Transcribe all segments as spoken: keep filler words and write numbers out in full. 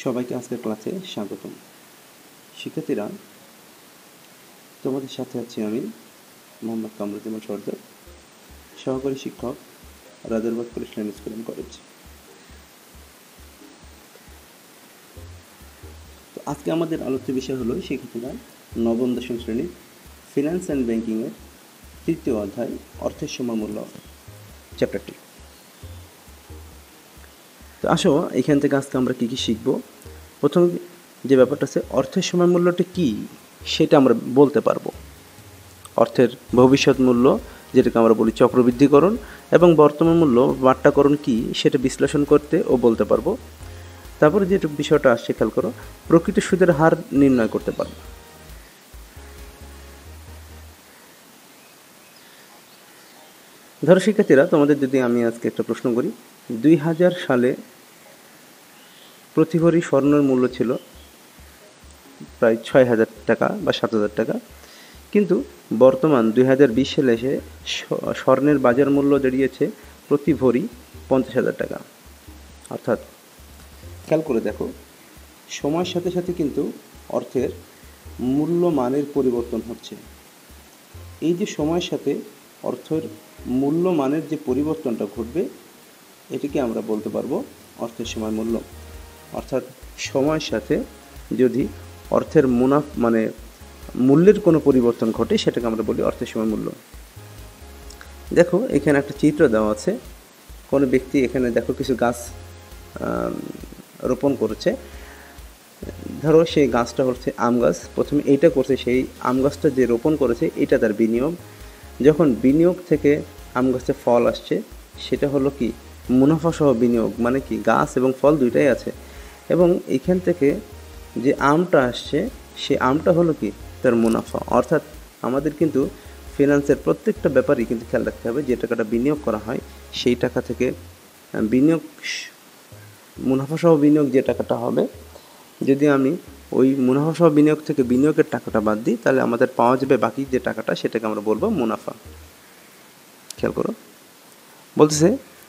সবাইকে আজকের ক্লাসে স্বাগতম। শিক্ষার্থীরা, তোমাদের সাথে আছি আমি মোহাম্মদ কামরুজ্জামান সর্দার, সহকারী শিক্ষক, Rajarbagh Islam school and college. তো আজকে আমাদের আলোচ্য বিষয় হলো শিক্ষার্থীরা নবম দশম শ্রেণীর ফিনান্স অ্যান্ড ব্যাংকিংয়ের তৃতীয় অধ্যায় অর্থের সমমূল্য চ্যাপ্টারটি। তো আসো এখান থেকে আজকে আমরা কী কী শিখব। প্রথম যে ব্যাপারটা আছে, অর্থের সমমূল্যটা কী সেটা আমরা বলতে পারবো। অর্থের ভবিষ্যৎ মূল্য, যেটাকে আমরা বলি চক্রবৃদ্ধিকরণ, এবং বর্তমান মূল্য বাট্টাকরণ কী সেটা বিশ্লেষণ করতে ও বলতে পারবো। তারপরে যে বিষয়টা আসছে খেয়াল করো, প্রকৃত সুদের হার নির্ণয় করতে পারবো। ধরো শিক্ষার্থীরা, তোমাদের যদি আমি আজকে একটা প্রশ্ন করি, দুই হাজার সালে প্রতি ভরি স্বর্ণের মূল্য ছিল প্রায় ছয় হাজার টাকা বা সাত হাজার টাকা, কিন্তু বর্তমান দুই হাজার বিশ সালে এসে স্বর্ণের বাজার মূল্য দাঁড়িয়েছে প্রতি ভরি পঞ্চাশ হাজার টাকা। অর্থাৎ খেয়াল করে দেখো, সময়ের সাথে সাথে কিন্তু অর্থের মূল্যমানের পরিবর্তন হচ্ছে। এই যে সময়ের সাথে অর্থের মূল্যমানের যে পরিবর্তনটা ঘটবে, এটিকে আমরা বলতে পারবো অর্থের সময় মূল্য। অর্থাৎ সময়ের সাথে যদি অর্থের মুনাফ মানে মূল্যের কোনো পরিবর্তন ঘটে, সেটাকে আমরা বলি অর্থের সময় মূল্য। দেখো এখানে একটা চিত্র দেওয়া আছে। কোনো ব্যক্তি এখানে দেখো কিছু গাছ রোপণ করেছে। ধরো সেই গাছটা হচ্ছে আম গাছ। প্রথমে এইটা করছে, সেই আম গাছটা যে রোপণ করেছে এটা তার বিনিয়োগ। যখন বিনিয়োগ থেকে আম গাছে ফল আসছে, সেটা হলো কি মুনাফা সহ বিনিয়োগ, মানে কি গাছ এবং ফল দুইটাই আছে। এবং এখান থেকে যে আমটা আসছে, সেই আমটা হলো কি তার মুনাফা। অর্থাৎ আমাদের কিন্তু ফিনান্সের প্রত্যেকটা ব্যাপারই কিন্তু খেয়াল রাখতে হবে, যে টাকাটা বিনিয়োগ করা হয় সেই টাকা থেকে বিনিয়োগ মুনাফা সহ বিনিয়োগ যে টাকাটা হবে, যদি আমি ওই মুনাফা সহ বিনিয়োগ থেকে বিনিয়োগের টাকাটা বাদ দিই, তাহলে আমাদের পাওয়া যাবে বাকি যে টাকাটা, সেটাকে আমরা বলবো মুনাফা। খেয়াল করো, বলতেছে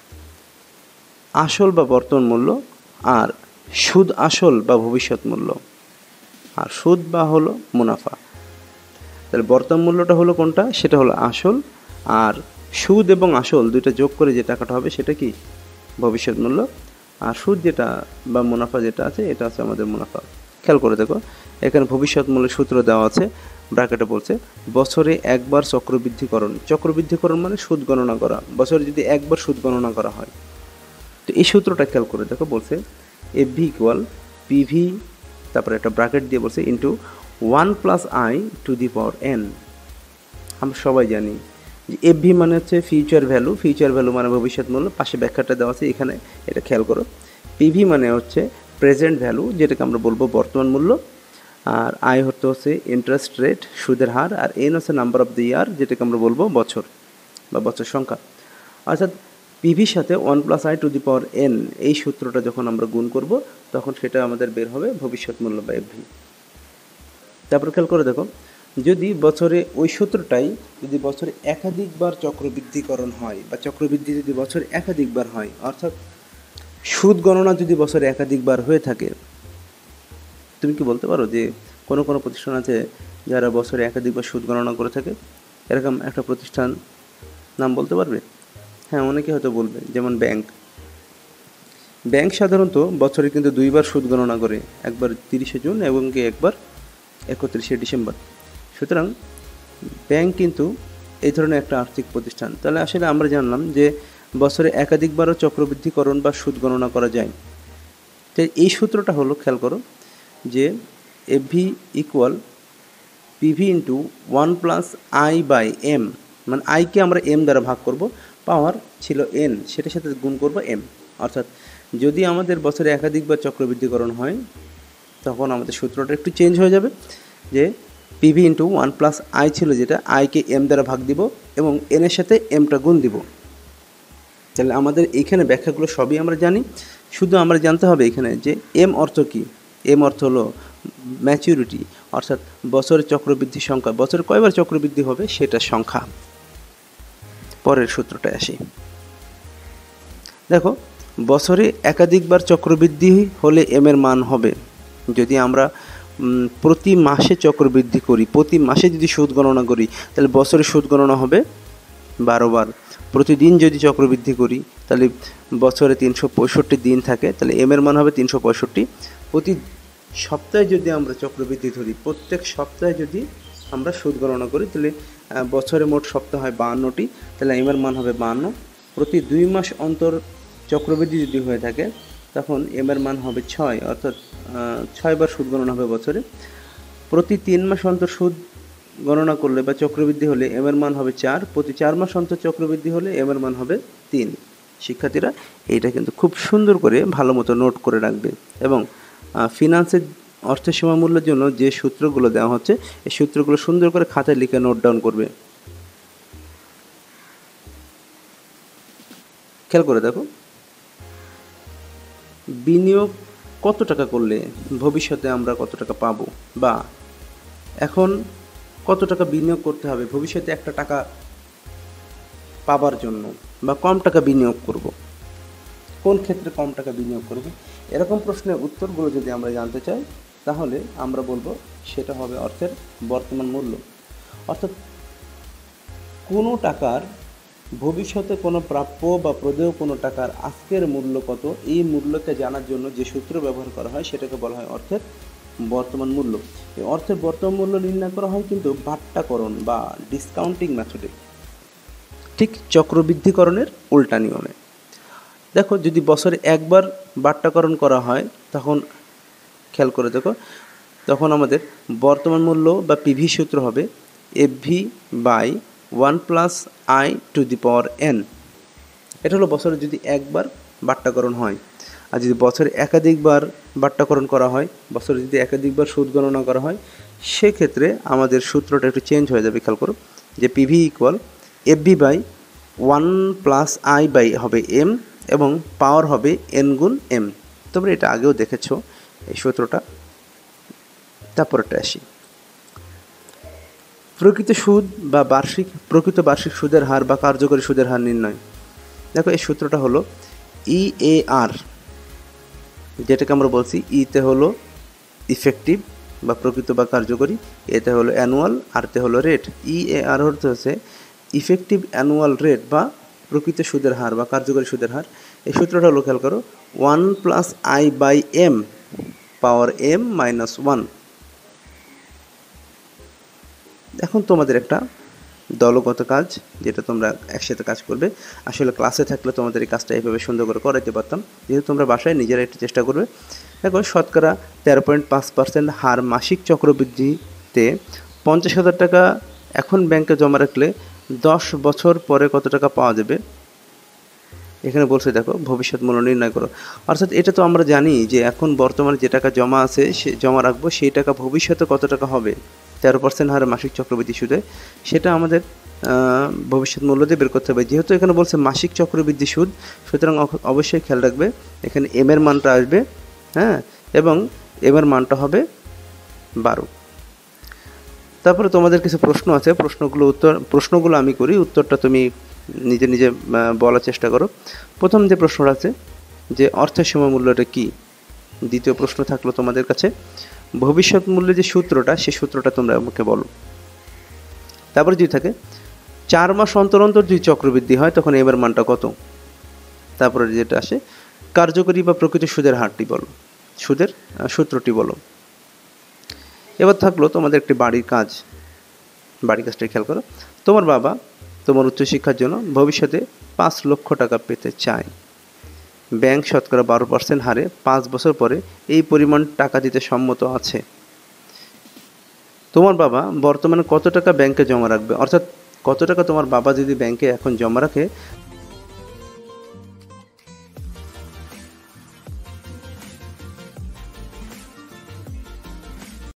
আসল বা বর্তমান মূল্য, আর সুদ আসল বা ভবিষ্যৎ মূল্য, আর সুদ বা হলো মুনাফা। তাহলে বর্তমান মূল্যটা হলো কোনটা, সেটা হলো আসল, আর সুদ এবং আসল দুইটা যোগ করে যে টাকাটা হবে সেটা কি ভবিষ্যৎ মূল্য। আর সুদ যেটা বা মুনাফা যেটা আছে, এটা আছে আমাদের মুনাফা। খেয়াল করে দেখো, এখানে ভবিষ্যৎ মূল্যের সূত্র দেওয়া আছে, ব্র্যাকেটে বলছে বছরে একবার চক্রবৃদ্ধিকরণ। চক্রবৃদ্ধিকরণ মানে সুদ গণনা করা, বছরে যদি একবার সুদ গণনা করা হয়। তো এই সূত্রটা খেয়াল করে দেখো, বলছে এফ ভি ইকুয়াল পিভি, তারপরে একটা ব্র্যাকেট দিয়ে বলছে into one plus i to the power n. আমরা সবাই জানি যে এফ ভি মানে হচ্ছে ফিউচার ভ্যালু, ফিউচার ভ্যালু মানে ভবিষ্যৎ মূল্য, পাশে ব্যাখ্যাটা দেওয়া আছে এখানে, এটা খেয়াল করো। পিভি মানে হচ্ছে প্রেজেন্ট ভ্যালু, যেটাকে আমরা বলবো বর্তমান মূল্য, আর আই হতে হচ্ছে ইন্টারেস্ট রেট, সুদের হার, আর এন হচ্ছে নাম্বার অফ দি ইয়ার, যেটাকে আমরা বলবো বছর বা বছর সংখ্যা। অর্থাৎ পিভির সাথে one plus i to the power n, এই সূত্রটা যখন আমরা গুণ করব, তখন সেটা আমাদের বের হবে ভবিষ্যৎ মূল্য বা এফ ভি। তারপর খেয়াল করে দেখো, যদি বছরে ওই সূত্রটাই যদি বছরে একাধিকবার চক্রবৃদ্ধিকরণ হয়, বা চক্রবৃদ্ধি যদি বছরে একাধিকবার হয়, অর্থাৎ সুদ গণনা যদি বছরে একাধিকবার হয়ে থাকে, তুমি কি বলতে পারো যে কোনো কোনো প্রতিষ্ঠান আছে যারা বছরে একাধিকবার সুদ গণনা করে থাকে? এরকম একটা প্রতিষ্ঠান নাম বলতে পারবে? হ্যাঁ, অনেকে হয়তো বলবে, যেমন ব্যাংক। ব্যাংক সাধারণত বছরে কিন্তু দুইবার সুদ গণনা করে, একবার তিরিশে জুন এবং কি একবার একত্রিশে ডিসেম্বর। সুতরাং ব্যাংক কিন্তু এই ধরনের একটা আর্থিক প্রতিষ্ঠান। তাহলে আসলে আমরা জানলাম যে বছরে একাধিকবারও চক্রবৃদ্ধিকরণ বা সুদ গণনা করা যায়। তো এই সূত্রটা হলো, খেয়াল করো, যে F V equal PV into one plus i by m, মানে আইকে আমরা এম দ্বারা ভাগ করব, পাওয়ার ছিল এন, সেটার সাথে গুণ করব এম। অর্থাৎ যদি আমাদের বছরে একাধিকবার চক্রবৃদ্ধিকরণ হয়, তখন আমাদের সূত্রটা একটু চেঞ্জ হয়ে যাবে, যে PV into one plus i ছিল যেটা, আইকে এম দ্বারা ভাগ দিব এবং এনের সাথে এমটা গুণ দিব। তাহলে আমাদের এইখানে ব্যাখ্যাগুলো সবই আমরা জানি, শুধু আমরা জানতে হবে এখানে যে এম অর্থ কী। এম অর্থ হলো ম্যাচুরিটি, অর্থাৎ বছরের চক্রবৃদ্ধির সংখ্যা, বছরে কয়বার চক্রবৃদ্ধি হবে সেটার সংখ্যা। পরের সূত্রটায় আসি। দেখো, বছরে একাধিকবার চক্রবৃদ্ধি হলে এম এর মান হবে, যদি আমরা প্রতি মাসে চক্রবৃদ্ধি করি, প্রতি মাসে যদি সুদ গণনা করি তাহলে বছরে সুদ গণনা হবে বারো বার। প্রতিদিন যদি চক্রবৃদ্ধি করি তাহলে বছরে তিনশো পঁয়ষট্টি দিন থাকে, তাহলে এম এর মান হবে তিনশো পঁয়ষট্টি। প্রতি সপ্তাহে যদি আমরা চক্রবৃদ্ধি ধরি, প্রত্যেক সপ্তাহে যদি আমরা সুদ গণনা করি তাহলে বছরে মোট সপ্তাহ হয় বাহান্নটি, তাহলে এম এর মান হবে বাহান্ন। প্রতি দুই মাস অন্তর চক্রবৃদ্ধি যদি হয়ে থাকে তখন এম এর মান হবে ছয়, অর্থাৎ ছয়বার সুদ গণনা হবে বছরে। প্রতি তিন মাস অন্তর সুদ গণনা করলে বা চক্রবৃদ্ধি হলে এম এর মান হবে চার, প্রতি চার মাস অন্তর চক্রবৃদ্ধি হলে এম এর মান হবে তিন। শিক্ষার্থীরা এইটা কিন্তু খুব সুন্দর করে ভালো মতো নোট করে রাখবে, এবং ফিনান্সের অর্থের সীমামূল্যের জন্য যে সূত্রগুলো দেওয়া হচ্ছে এই সূত্রগুলো সুন্দর করে খাতায় লিখে নোট ডাউন করবে। খেয়াল করে দেখো, বিনিয়োগ কত টাকা করলে ভবিষ্যতে আমরা কত টাকা পাবো, বা এখন কত টাকা বিনিয়োগ করতে হবে ভবিষ্যতে একটা টাকা পাবার জন্য, বা কম টাকা বিনিয়োগ করব, কোন ক্ষেত্রে কম টাকা বিনিয়োগ করব, এরকম প্রশ্নের উত্তরগুলো যদি আমরা জানতে চাই তাহলে আমরা বলবো সেটা হবে অর্থের বর্তমান মূল্য। অর্থাৎ কোনো টাকার ভবিষ্যতে কোনো প্রাপ্য বা প্রদেয় কোনো টাকার আজকের মূল্য কত, এই মূল্যকে জানার জন্য যে সূত্র ব্যবহার করা হয় সেটাকে বলা হয় অর্থের বর্তমান মূল্য। এই অর্থের বর্তমান মূল্য নির্ণয় করা হয় কিন্তু বাট্টাকরণ বা ডিসকাউন্টিং মেথডে, ঠিক চক্রবৃদ্ধিকরণের উল্টা নিয়মে। দেখো, যদি বছরে একবার বাট্টাকরণ করা হয় তখন খেয়াল করে দেখো, তখন আমাদের বর্তমান মূল্য বা পিভি সূত্র হবে F V by one plus i to the power n. এটা হলো বছরে যদি একবার বাট্টাকরণ হয়। আর যদি বছরে একাধিকবার বাট্টাকরণ করা হয়, বছরে যদি একাধিকবার সুদ গণনা করা হয়, সেক্ষেত্রে আমাদের সূত্রটা একটু চেঞ্জ হয়ে যাবে। খেয়াল করো যে PV equal F V by one plus i by হবে এম, এবং পাওয়ার হবে এন গুণ এম। তোমরা এটা আগেও দেখেছো এই সূত্রটা। তারপরটা আসি, প্রকৃত সুদ বা বার্ষিক প্রকৃত বার্ষিক সুদের হার বা কার্যকরী সুদের হার নির্ণয়। দেখো, এই সূত্রটা হলো ই এ আর, যেটাকে আমরা বলছি ইতে হলো ইফেক্টিভ বা প্রকৃত বা কার্যকরী, এতে হলো অ্যানুয়াল, আরতে হলো রেট। ই এ আর অর্থ হচ্ছে ইফেক্টিভ অ্যানুয়াল রেট বা প্রকৃত সুদের হার বা কার্যকরী সুদের হার। এই সূত্রটা হলো, খেয়াল করো, one plus i by m power m minus one. এখন তোমাদের একটা দলগত কাজ, যেটা তোমরা একসাথে কাজ করবে। আসলে ক্লাসে থাকলে তোমাদের এই কাজটা এইভাবে সুন্দর করে করাইতে পারতাম, যেহেতু তোমরা বাসায় নিজেরা একটু চেষ্টা করবে। দেখো, শতকরা তেরো পয়েন্ট পাঁচ পার্সেন্ট হার মাসিক চক্রবৃদ্ধিতে পঞ্চাশ হাজার টাকা এখন ব্যাংকে জমা রাখলে দশ বছর পরে কত টাকা পাওয়া যাবে। এখানে বলছে দেখো, ভবিষ্যৎ মূল্য নির্ণয় করো। অর্থাৎ এটা তো আমরা জানি যে এখন বর্তমানে যে টাকা জমা আছে, সে জমা রাখবো, সেই টাকা ভবিষ্যতে কত টাকা হবে তেরো পার্সেন্ট হারে মাসিক চক্রবৃদ্ধি সুদে, সেটা আমাদের ভবিষ্যৎ মূল্য দিয়ে বের করতে হবে। যেহেতু এখানে বলছে মাসিক চক্রবৃদ্ধি সুদ, সুতরাং অবশ্যই খেয়াল রাখবে এখানে এম এর মানটা আসবে, হ্যাঁ, এবং এম এর মানটা হবে বারো। তারপরে তোমাদের কিছু প্রশ্ন আছে, প্রশ্নগুলো উত্তর প্রশ্নগুলো আমি করি, উত্তরটা তুমি নিজে নিজে বলার চেষ্টা করো। প্রথম যে প্রশ্নটা আছে যে অর্থের সমমূল্যটা কি, দ্বিতীয় প্রশ্ন থাকলো তোমাদের কাছে ভবিষ্যৎ মূল্যের যে সূত্রটা, সেই সূত্রটা তোমরা আমাকে বলো। তারপরে যদি থাকে চার মাস অন্তর অন্তর যদি চক্রবৃদ্ধি হয় তখন এবার মানটা কত। তারপরে যেটা আসে কার্যকরী বা প্রকৃত সুদের হারটি বলো, সুদের সূত্রটি বলো। এবার থাকলো তোমাদের একটি বাড়ির কাজ, বাড়ির কাজটা খেয়াল করো। তোমার বাবা তোমার উচ্চশিক্ষার জন্য ভবিষ্যতে পাঁচ লক্ষ টাকা পেতে চায়। ব্যাংক শতকরা বারো পার্সেন্ট হারে পাঁচ বছর পরে এই পরিমাণ টাকা দিতে সম্মত আছে। তোমার বাবা বর্তমানে কত টাকা ব্যাংকে জমা রাখবে, অর্থাৎ কত টাকা তোমার বাবা যদি ব্যাংকে এখন জমা রাখে